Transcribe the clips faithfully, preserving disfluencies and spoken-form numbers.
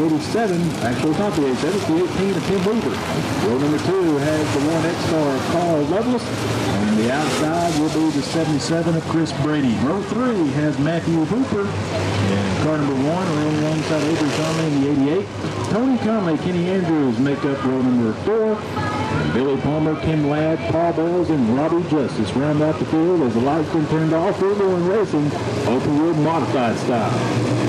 eighty-seven, actually it's not the eighty-seven, it's the eighteen of Tim Weaver. Row number two has the one X-Star of Carl Lovelace. On the outside will be the seventy-seven of Chris Brady. Row three has Matthew Hooper. And car number one, row one side Avery Conley in the eighty-eight. Tony Conley, Kenny Andrews make up row number four. And Billy Palmer, Kim Ladd, Paul Bells, and Robbie Justice round out the field as the lights been turned off. We're going racing open wheel modified style.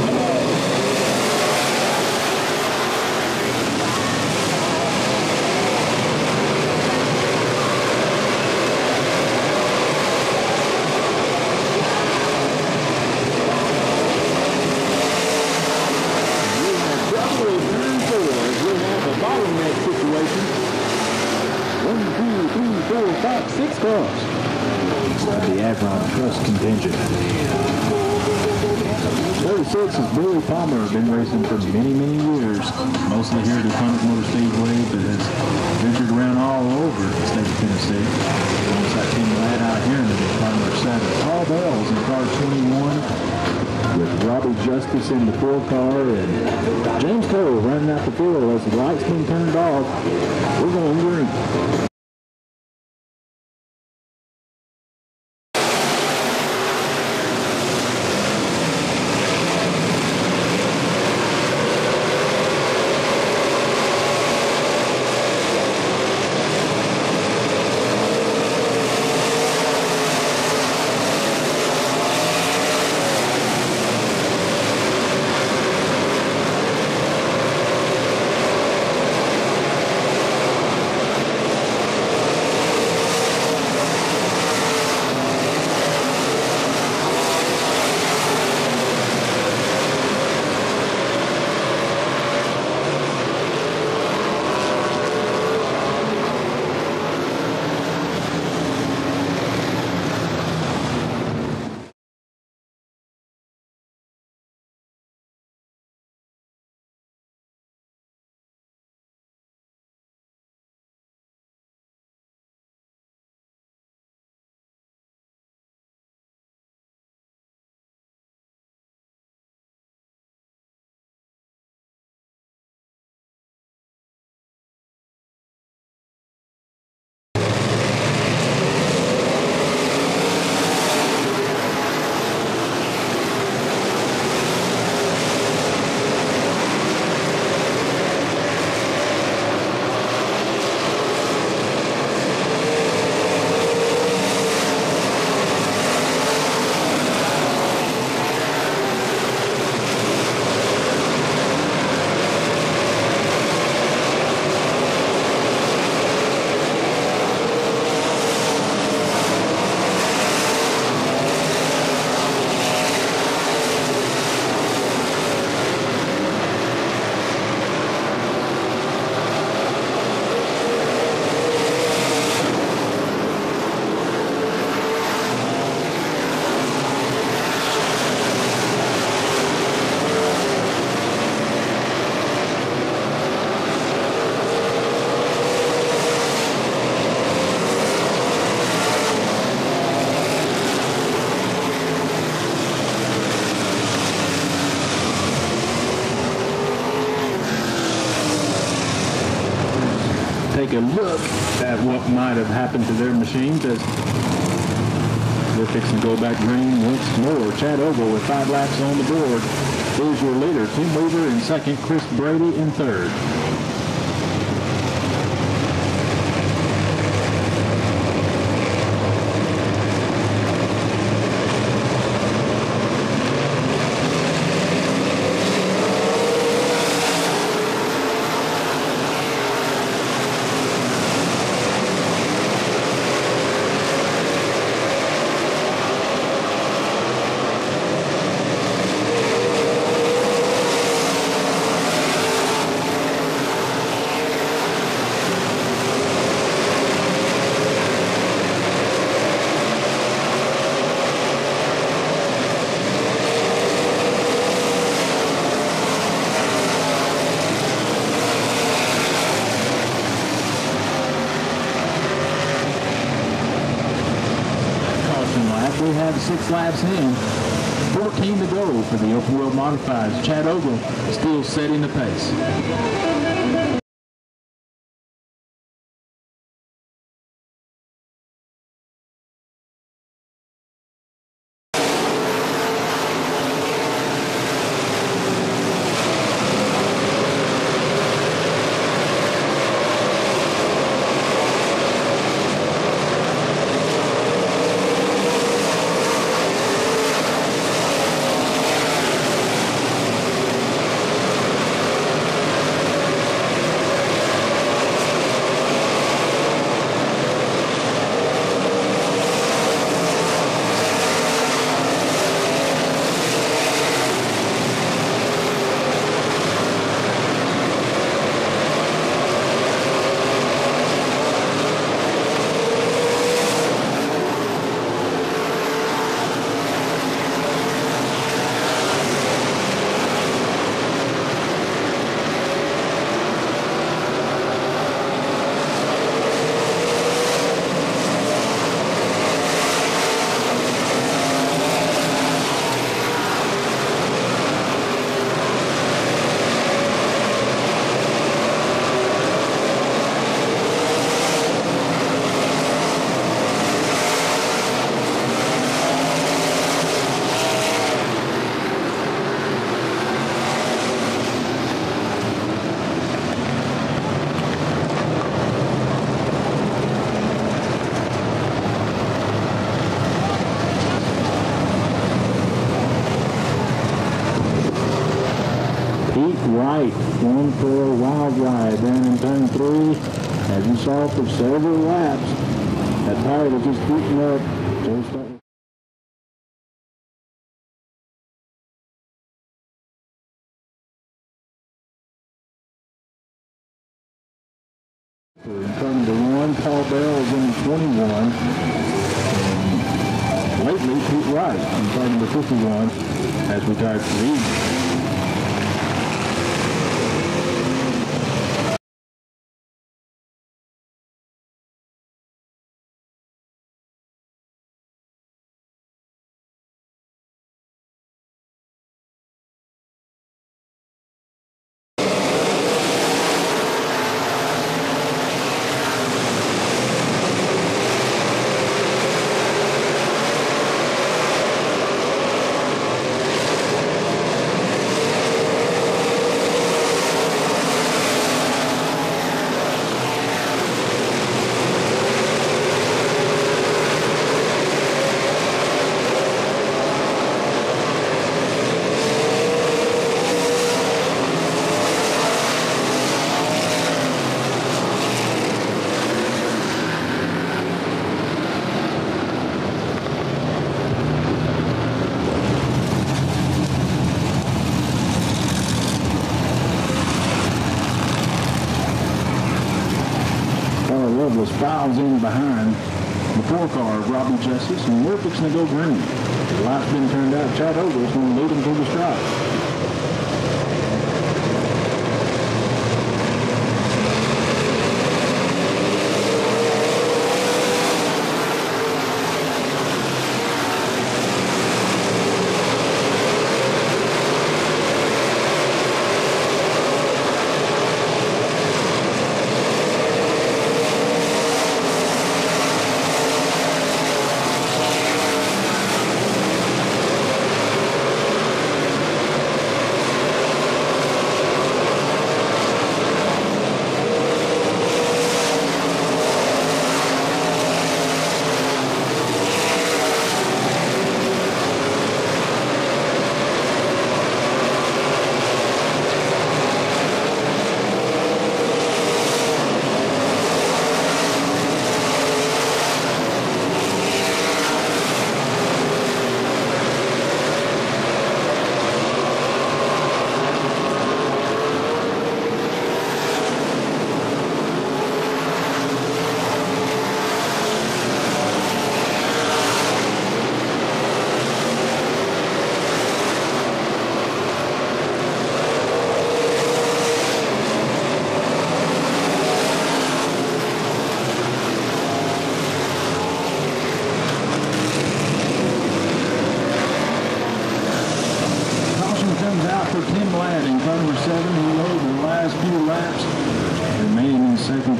Six cars. The Avron Trust contingent. thirty-six is Billy Palmer. Been racing for many, many years. Mostly here at the Atomic Motor Speedway, but has ventured around all over the state of Tennessee. Alongside Tim Ladd out here in the car number seven. Paul Bells in car twenty-one with Robbie Justice in the four car and James Cole running out the field as the lights been turned off. We're going green. Take a look at what might have happened to their machines as they're fixing to go back green once more. Chad Ogle with five laps on the board is your leader. Tim Weaver in second, Chris Brady in third. We have six laps in. fourteen fourteen to go for the open wheel modifieds. Chad Ogle still setting the pace. Right, one for a wild ride down in turn three. As you saw for several laps, that tire was just beating up. Just like in turn to one, Paul Bell is in twenty-one. And lately, Pete Wright in turn to fifty-one as we drive to lead. Files in behind the four car of Robbie Justice, and we're fixing to go green. The light's been turned out. Chad Ogle is going to lead him to the stripe.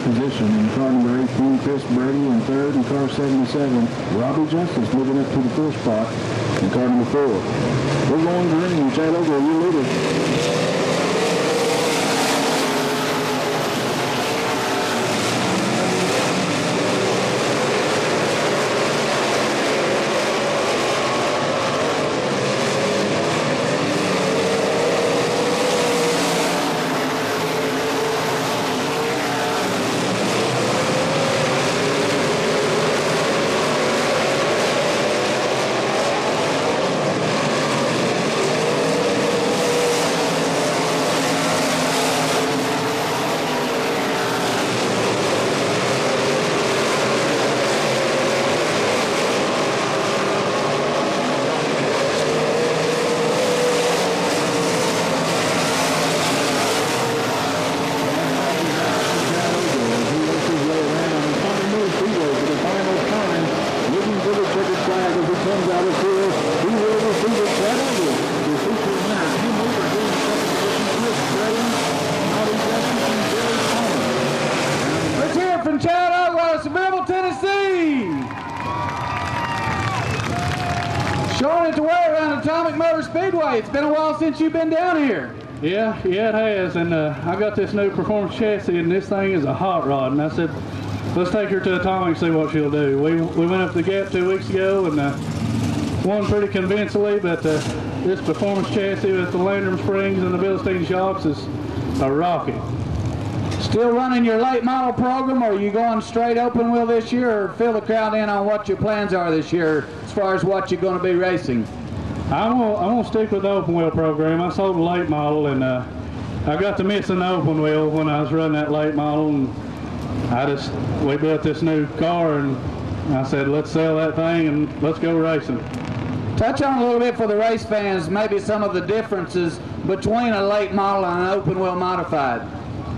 position. In car number eighteen, Chris Brady. In third, in car seventy-seven, Robbie Justice moving up to the fourth spot in car number four. We're going green. Chad Ogle, your leader. Showing it to way around Atomic Motor Speedway. It's been a while since you've been down here. Yeah, yeah, it has. And uh, I got this new performance chassis, and this thing is a hot rod. And I said, let's take her to Atomic and see what she'll do. We we went up the gap two weeks ago and uh, won pretty convincingly. But uh, this performance chassis with the Landrum springs and the Bilstein shocks is a rocket. Still running your late model program, or are you going straight open wheel this year, or fill the crowd in on what your plans are this year as far as what you're going to be racing? I'm gonna, I'm gonna stick with the open wheel program. I sold a late model, and uh, I got to missing the open wheel when I was running that late model, and I just, we built this new car, and I said, let's sell that thing and let's go racing. Touch on a little bit for the race fans, maybe some of the differences between a late model and an open wheel modified.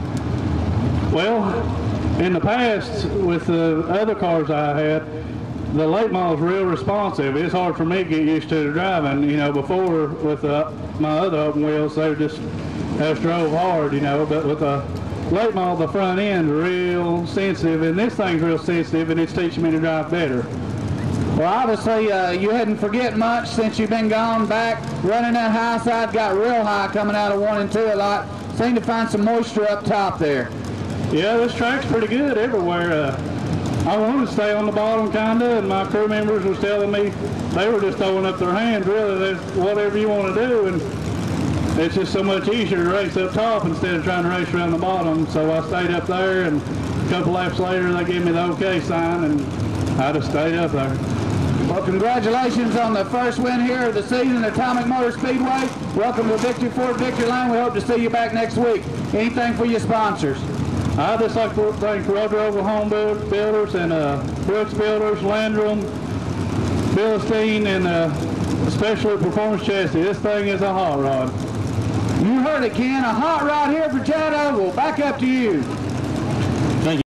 Well, in the past, with the other cars I had, the late model's real responsive. It's hard for me to get used to the driving. You know, before with uh, my other open wheels, they were just, they just drove hard, you know, but with the late model, the front end real sensitive, and this thing's real sensitive, and it's teaching me to drive better. Well, obviously, uh, you hadn't forget much since you've been gone back. Running that high side got real high coming out of one and two a lot. Seemed to find some moisture up top there. Yeah, this track's pretty good everywhere. Uh, I wanted to stay on the bottom, kind of, and my crew members was telling me they were just throwing up their hands, really, whatever you want to do, and it's just so much easier to race up top instead of trying to race around the bottom. So I stayed up there, and a couple laps later, they gave me the okay sign, and I just stayed up there. Well, congratulations on the first win here of the season at Atomic Motor Speedway. Welcome to Victory Ford Victory Lane. We hope to see you back next week. Anything for your sponsors? I'd just like to thank Roger Oklahoma Builders and uh, Brooks Builders, Landrum, Bilstein, and uh, especially Performance Chassis. This thing is a hot rod. You heard it, Ken. A hot rod here for Chad Ogle. Back up to you.